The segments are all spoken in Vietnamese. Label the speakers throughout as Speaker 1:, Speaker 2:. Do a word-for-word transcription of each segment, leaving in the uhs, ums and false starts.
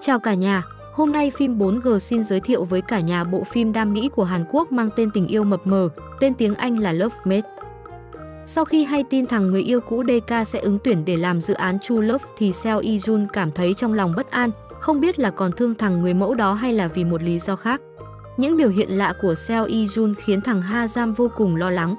Speaker 1: Chào cả nhà, hôm nay phim bốn G xin giới thiệu với cả nhà bộ phim đam mỹ của Hàn Quốc mang tên Tình yêu mập mờ, tên tiếng Anh là Love Mate. Sau khi hay tin thằng người yêu cũ đê ca sẽ ứng tuyển để làm dự án True Love thì Seo Yi Jun cảm thấy trong lòng bất an, không biết là còn thương thằng người mẫu đó hay là vì một lý do khác. Những biểu hiện lạ của Seo Yi Jun khiến thằng Ha Jam vô cùng lo lắng.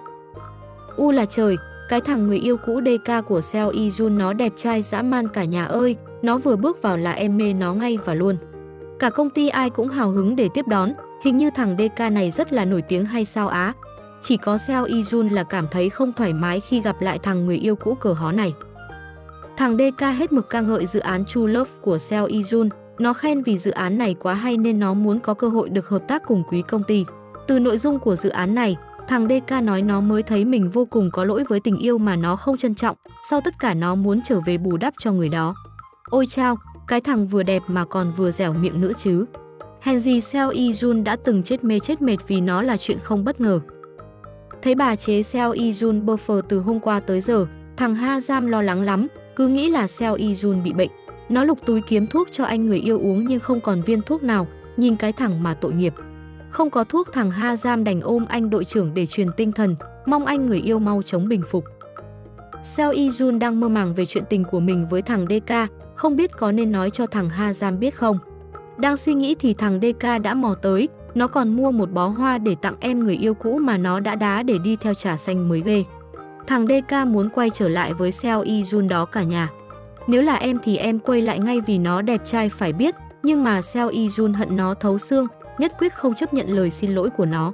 Speaker 1: U là trời, cái thằng người yêu cũ đê ca của Seo Yi Jun nó đẹp trai dã man cả nhà ơi, nó vừa bước vào là em mê nó ngay và luôn. Cả công ty ai cũng hào hứng để tiếp đón, hình như thằng đê ca này rất là nổi tiếng hay sao á. Chỉ có Seo Yi Jun là cảm thấy không thoải mái khi gặp lại thằng người yêu cũ cờ hó này. Thằng đê ca hết mực ca ngợi dự án True Love của Seo Yi Jun, nó khen vì dự án này quá hay nên nó muốn có cơ hội được hợp tác cùng quý công ty. Từ nội dung của dự án này, thằng đê ca nói nó mới thấy mình vô cùng có lỗi với tình yêu mà nó không trân trọng, sau tất cả nó muốn trở về bù đắp cho người đó. Ôi chao, cái thằng vừa đẹp mà còn vừa dẻo miệng nữa chứ. Hèn gì Seo Yi Jun đã từng chết mê chết mệt vì nó là chuyện không bất ngờ. Thấy bà chế Seo Yi Jun bơ phờ từ hôm qua tới giờ, thằng Ha Jam lo lắng lắm, cứ nghĩ là Seo Yi Jun bị bệnh. Nó lục túi kiếm thuốc cho anh người yêu uống nhưng không còn viên thuốc nào, nhìn cái thằng mà tội nghiệp. Không có thuốc, thằng Ha Jam đành ôm anh đội trưởng để truyền tinh thần, mong anh người yêu mau chóng bình phục. Seo Yi Jun đang mơ màng về chuyện tình của mình với thằng đê ca, không biết có nên nói cho thằng Ha Jam biết không. Đang suy nghĩ thì thằng đê ca đã mò tới, nó còn mua một bó hoa để tặng em người yêu cũ mà nó đã đá để đi theo trà xanh mới ghê. Thằng đê ca muốn quay trở lại với Seo Yi Jun đó cả nhà. Nếu là em thì em quay lại ngay vì nó đẹp trai phải biết, nhưng mà Seo Yi Jun hận nó thấu xương, nhất quyết không chấp nhận lời xin lỗi của nó.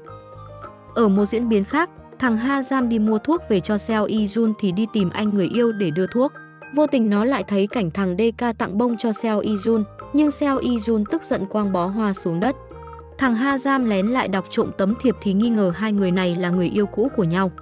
Speaker 1: Ở một diễn biến khác, thằng Ha Jam đi mua thuốc về cho Seo Yi Jun thì đi tìm anh người yêu để đưa thuốc. Vô tình nó lại thấy cảnh thằng đê ca tặng bông cho Seo Yi Jun, nhưng Seo Yi Jun tức giận quăng bó hoa xuống đất. Thằng Ha Jam lén lại đọc trộm tấm thiệp thì nghi ngờ hai người này là người yêu cũ của nhau.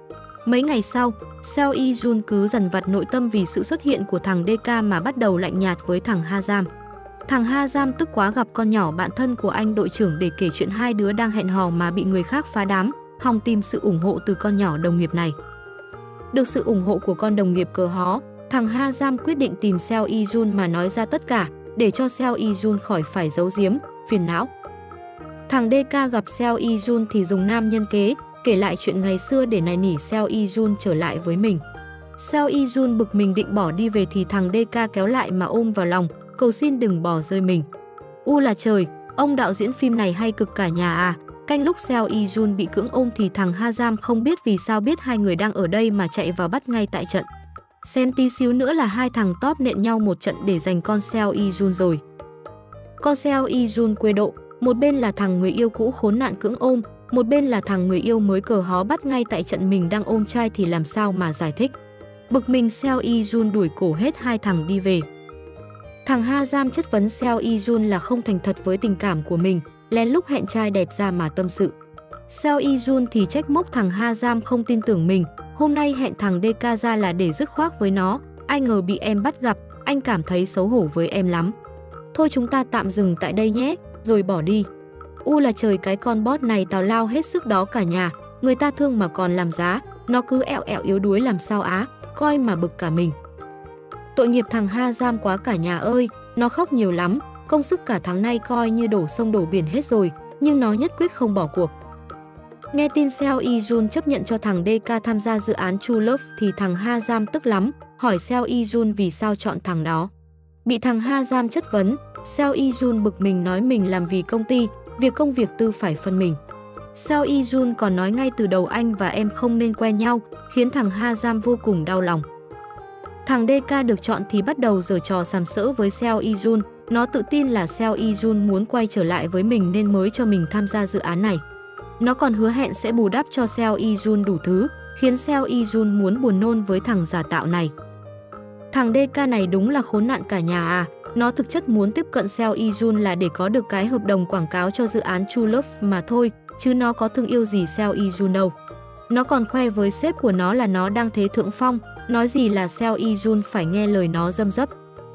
Speaker 1: Mấy ngày sau, Seo Yi Jun cứ dằn vặt nội tâm vì sự xuất hiện của thằng đê ca mà bắt đầu lạnh nhạt với thằng Ha Jam. Thằng Ha Jam tức quá gặp con nhỏ bạn thân của anh đội trưởng để kể chuyện hai đứa đang hẹn hò mà bị người khác phá đám, hòng tìm sự ủng hộ từ con nhỏ đồng nghiệp này. Được sự ủng hộ của con đồng nghiệp cờ hó, thằng Ha Jam quyết định tìm Seo Yi Jun mà nói ra tất cả, để cho Seo Yi Jun khỏi phải giấu giếm, phiền não. Thằng đê ca gặp Seo Yi Jun thì dùng nam nhân kế, kể lại chuyện ngày xưa để nài nỉ Seo Yi Jun trở lại với mình. Seo Yi Jun bực mình định bỏ đi về thì thằng đê ca kéo lại mà ôm vào lòng, cầu xin đừng bỏ rơi mình. U là trời, ông đạo diễn phim này hay cực cả nhà à. Canh lúc Seo Yi Jun bị cưỡng ôm thì thằng Ha Jam không biết vì sao biết hai người đang ở đây mà chạy vào bắt ngay tại trận. Xem tí xíu nữa là hai thằng top nện nhau một trận để giành con Seo Yi Jun rồi. Con Seo Yi Jun quê độ, một bên là thằng người yêu cũ khốn nạn cưỡng ôm, một bên là thằng người yêu mới cờ hó bắt ngay tại trận mình đang ôm trai thì làm sao mà giải thích. Bực mình Seo Yi Jun đuổi cổ hết hai thằng đi về. Thằng Ha Jam chất vấn Seo Yi Jun là không thành thật với tình cảm của mình, lén lúc hẹn trai đẹp ra mà tâm sự. Seo Yi Jun thì trách móc thằng Ha Jam không tin tưởng mình, hôm nay hẹn thằng đê ca ra là để dứt khoát với nó, ai ngờ bị em bắt gặp, anh cảm thấy xấu hổ với em lắm. Thôi chúng ta tạm dừng tại đây nhé, rồi bỏ đi. U là trời, cái con boss này tào lao hết sức đó cả nhà, người ta thương mà còn làm giá, nó cứ ẹo ẹo yếu đuối làm sao á, coi mà bực cả mình. Tội nghiệp thằng Ha Jam quá cả nhà ơi, nó khóc nhiều lắm, công sức cả tháng nay coi như đổ sông đổ biển hết rồi, nhưng nó nhất quyết không bỏ cuộc. Nghe tin Seo Yi Jun chấp nhận cho thằng đê ca tham gia dự án True Love thì thằng Ha Jam tức lắm, hỏi Seo Yi Jun vì sao chọn thằng đó. Bị thằng Ha Jam chất vấn, Seo Yi Jun bực mình nói mình làm vì công ty, việc công việc tư phải phân mình. Seo Yi Jun còn nói ngay từ đầu anh và em không nên quen nhau, khiến thằng Ha Jam vô cùng đau lòng. Thằng đê ca được chọn thì bắt đầu giở trò sàm sỡ với Seo Yi Jun, nó tự tin là Seo Yi Jun muốn quay trở lại với mình nên mới cho mình tham gia dự án này. Nó còn hứa hẹn sẽ bù đắp cho Seo Yi Jun đủ thứ, khiến Seo Yi Jun muốn buồn nôn với thằng giả tạo này. Thằng đê ca này đúng là khốn nạn cả nhà à, nó thực chất muốn tiếp cận Seo Yi Jun là để có được cái hợp đồng quảng cáo cho dự án True Love mà thôi, chứ nó có thương yêu gì Seo Yi Jun đâu. Nó còn khoe với sếp của nó là nó đang thế thượng phong, nói gì là Seo Yi Jun phải nghe lời nó dâm dấp.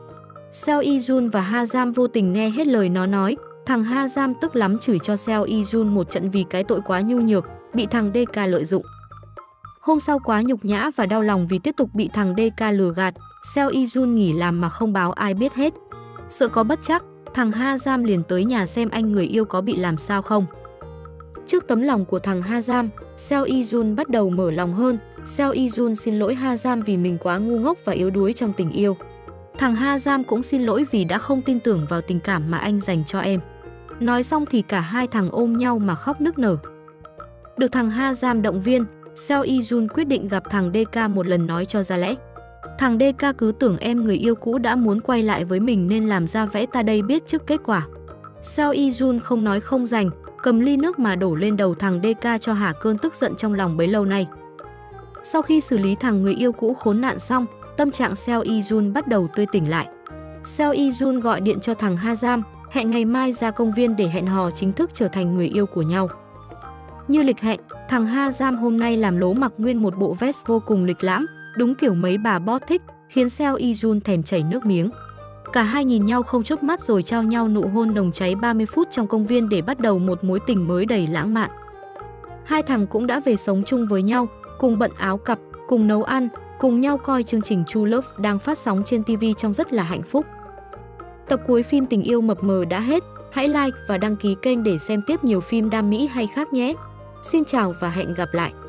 Speaker 1: Seo Yi Jun và Ha Jam vô tình nghe hết lời nó nói, thằng Ha Jam tức lắm chửi cho Seo Yi Jun một trận vì cái tội quá nhu nhược, bị thằng đê ca lợi dụng. Hôm sau quá nhục nhã và đau lòng vì tiếp tục bị thằng đê ca lừa gạt, Seo Yi Jun nghỉ làm mà không báo ai biết hết. Sợ có bất trắc, thằng Ha Giam liền tới nhà xem anh người yêu có bị làm sao không. Trước tấm lòng của thằng Ha Giam, Seo Yi-jun bắt đầu mở lòng hơn. Seo Yi-jun xin lỗi Ha Giam vì mình quá ngu ngốc và yếu đuối trong tình yêu. Thằng Ha Giam cũng xin lỗi vì đã không tin tưởng vào tình cảm mà anh dành cho em. Nói xong thì cả hai thằng ôm nhau mà khóc nức nở. Được thằng Ha Giam động viên, Seo Yi-jun quyết định gặp thằng đê ca một lần nói cho ra lẽ. Thằng đê ca cứ tưởng em người yêu cũ đã muốn quay lại với mình nên làm ra vẻ ta đây biết trước kết quả. Seo Yi-jun không nói không dành, cầm ly nước mà đổ lên đầu thằng đê ca cho hả cơn tức giận trong lòng bấy lâu nay. Sau khi xử lý thằng người yêu cũ khốn nạn xong, tâm trạng Seo Yi-jun bắt đầu tươi tỉnh lại. Seo Yi-jun gọi điện cho thằng Ha Giam, hẹn ngày mai ra công viên để hẹn hò chính thức trở thành người yêu của nhau. Như lịch hẹn, thằng Ha Giam hôm nay làm lố mặc nguyên một bộ vest vô cùng lịch lãm, đúng kiểu mấy bà boss thích, khiến Seo Yi-jun thèm chảy nước miếng. Cả hai nhìn nhau không chớp mắt rồi trao nhau nụ hôn nồng cháy ba mươi phút trong công viên để bắt đầu một mối tình mới đầy lãng mạn. Hai thằng cũng đã về sống chung với nhau, cùng bận áo cặp, cùng nấu ăn, cùng nhau coi chương trình True Love đang phát sóng trên ti vi trong rất là hạnh phúc. Tập cuối phim Tình yêu mập mờ đã hết, hãy like và đăng ký kênh để xem tiếp nhiều phim đam mỹ hay khác nhé. Xin chào và hẹn gặp lại!